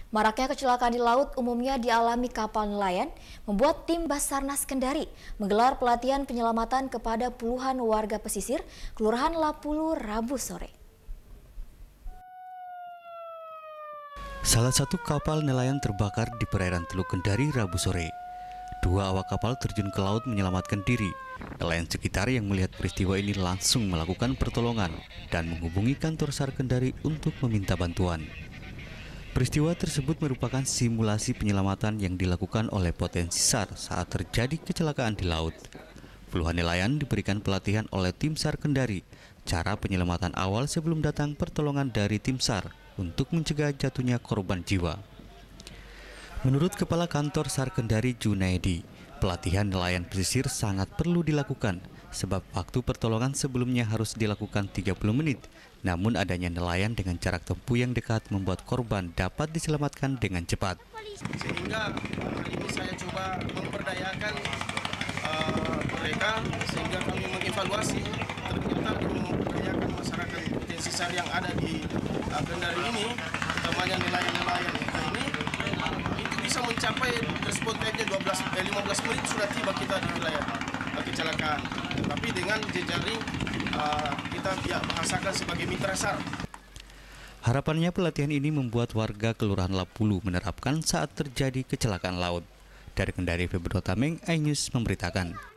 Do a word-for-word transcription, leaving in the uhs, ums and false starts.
Maraknya kecelakaan di laut umumnya dialami kapal nelayan, membuat tim Basarnas Kendari menggelar pelatihan penyelamatan kepada puluhan warga pesisir Kelurahan Lapulu Rabu sore. Salah satu kapal nelayan terbakar di perairan Teluk Kendari Rabu sore. Dua awak kapal terjun ke laut menyelamatkan diri. Nelayan sekitar yang melihat peristiwa ini langsung melakukan pertolongan dan menghubungi kantor SAR Kendari untuk meminta bantuan. Peristiwa tersebut merupakan simulasi penyelamatan yang dilakukan oleh potensi SAR saat terjadi kecelakaan di laut. Puluhan nelayan diberikan pelatihan oleh tim SAR Kendari, cara penyelamatan awal sebelum datang pertolongan dari tim SAR untuk mencegah jatuhnya korban jiwa. Menurut Kepala Kantor SAR Kendari Junaidi, pelatihan nelayan pesisir sangat perlu dilakukan sebab waktu pertolongan sebelumnya harus dilakukan tiga puluh menit. Namun adanya nelayan dengan jarak tempuh yang dekat membuat korban dapat diselamatkan dengan cepat. Sehingga hal ini saya coba memperdayakan uh, mereka sehingga kami mengevaluasi ternyata memperdayakan masyarakat potensi SAR yang ada di uh, Kendari ini, utamanya nelayan-nelayan kita ini, itu bisa mencapai respon time-nya lima belas menit sudah tiba kita di wilayah kecelakaan. Tapi dengan jejaring uh, kita ya, bahasakan sebagai mitra SAR. Harapannya pelatihan ini membuat warga Kelurahan Lapulu menerapkan saat terjadi kecelakaan laut. Dari Kendari, Febro Tameng, iNews memberitakan.